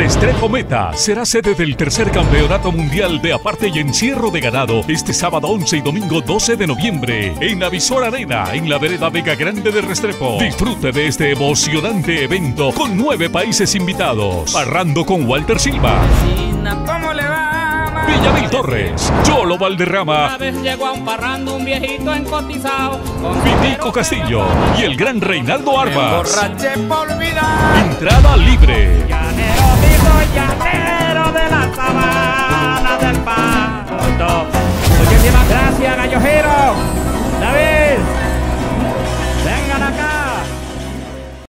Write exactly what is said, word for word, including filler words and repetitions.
Restrepo Meta será sede del tercer campeonato mundial de aparte y encierro de ganado este sábado once y domingo doce de noviembre en Avisor Arena, en la vereda Vega Grande de Restrepo. Disfrute de este emocionante evento con nueve países invitados. Parrando con Walter Silva, ¿Cómo le va? Villamil Torres, Yolo Valderrama, Una vez llegó a un parrando un viejito encotizado con Vitico Castillo y el gran Reinaldo Arbas. Emborraché por olvidar. Entrada libre. Llanero, digo llanero.